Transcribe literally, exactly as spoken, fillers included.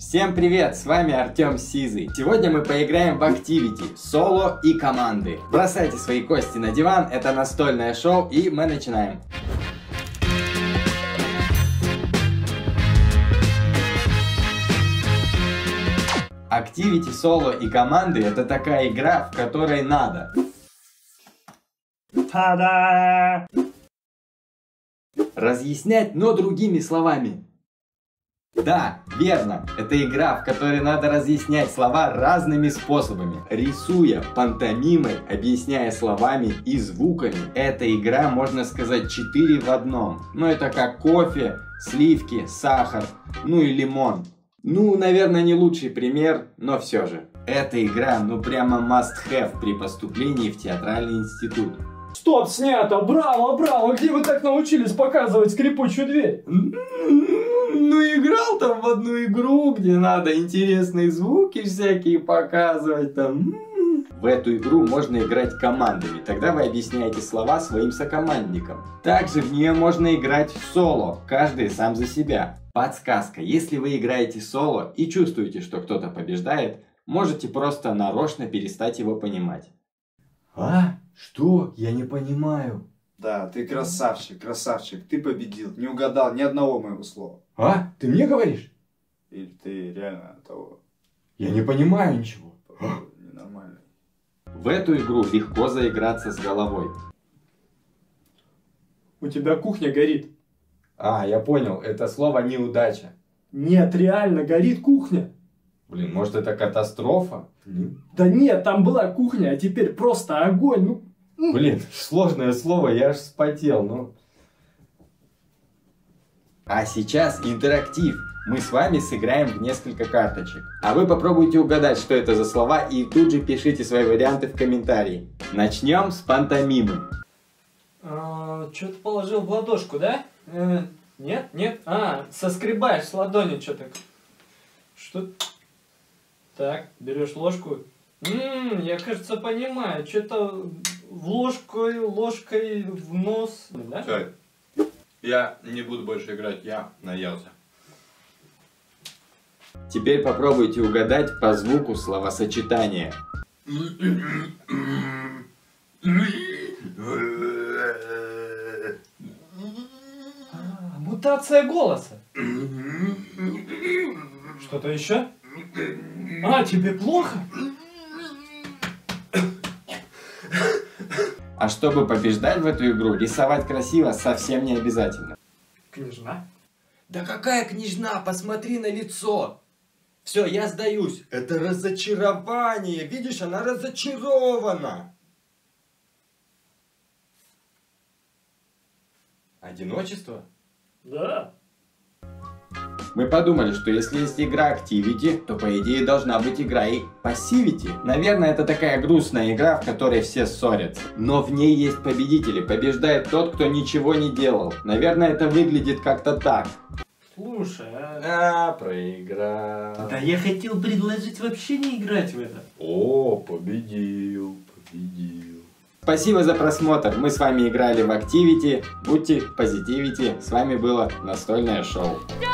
Всем привет, с вами Артем Сизый. Сегодня мы поиграем в Activity, соло и команды. Бросайте свои кости на диван, это настольное шоу, и мы начинаем. Activity, соло и команды — это такая игра, в которой надо Та-да! разъяснять, но другими словами. Да, верно, это игра, в которой надо разъяснять слова разными способами, рисуя, пантомимой, объясняя словами и звуками. Эта игра, можно сказать, четыре в одном. Но это как кофе, сливки, сахар, ну и лимон. Ну, наверное, не лучший пример, но все же. Эта игра, ну прямо must have при поступлении в театральный институт. Стоп, снято! Браво, браво! Где вы так научились показывать скрипучую дверь? Ну, играл там в одну игру, где надо интересные звуки всякие показывать там. В эту игру можно играть командами, тогда вы объясняете слова своим сокомандникам. Также в нее можно играть в соло, каждый сам за себя. Подсказка: если вы играете соло и чувствуете, что кто-то побеждает, можете просто нарочно перестать его понимать. А? Что? Я не понимаю. Да, ты красавчик, красавчик, ты победил, не угадал ни одного моего слова. А? Ты мне говоришь? Или ты реально того? Я не понимаю ничего. Ненормальный. В эту игру легко заиграться с головой. У тебя кухня горит. А, я понял, это слово неудача. Нет, реально горит кухня. Блин, может это катастрофа? Да нет, там была кухня, а теперь просто огонь. Ну, Блин, сложное слово, я аж вспотел, ну. А сейчас интерактив. Мы с вами сыграем в несколько карточек. А вы попробуйте угадать, что это за слова, и тут же пишите свои варианты в комментарии. Начнем с пантомимы. а, что-то положил в ладошку, да? Э, нет, нет. А, соскребаешь с ладони что-то. Что? Так, берешь ложку. Ммм, я, кажется, понимаю. Что-то в ложкой, ложкой в нос. Да? Все, я не буду больше играть, я наелся. Теперь попробуйте угадать по звуку словосочетание. А, мутация голоса. Что-то еще? А, тебе плохо? А чтобы побеждать в эту игру, рисовать красиво совсем не обязательно. Княжна? Да какая княжна? Посмотри на лицо! Все, я сдаюсь. Это разочарование. Видишь, она разочарована. Одиночество? Да. Мы подумали, что если есть игра Activity, то по идее должна быть игра и Passivity. Наверное, это такая грустная игра, в которой все ссорятся. Но в ней есть победители. Побеждает тот, кто ничего не делал. Наверное, это выглядит как-то так. Слушай, а... А, проиграл. Да я хотел предложить вообще не играть в это. О, победил, победил. Спасибо за просмотр. Мы с вами играли в Activity. Будьте позитивити. С вами было настольное шоу.